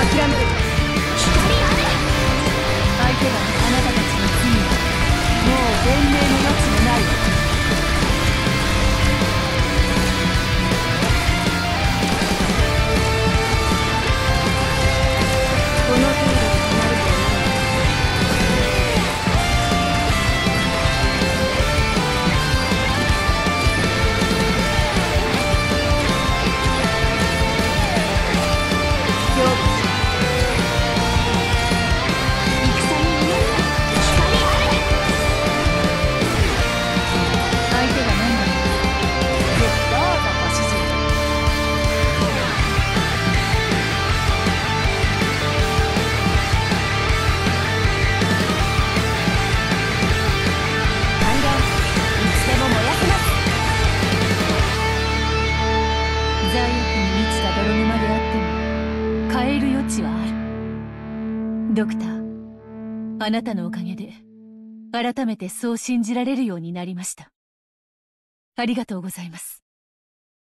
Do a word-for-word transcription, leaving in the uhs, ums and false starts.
諦める。光あれ。相手があなたたちの罪はもう弁明の余地もないわ。この程度で止まると思う。ドクター、あなたのおかげで改めてそう信じられるようになりました。ありがとうございます。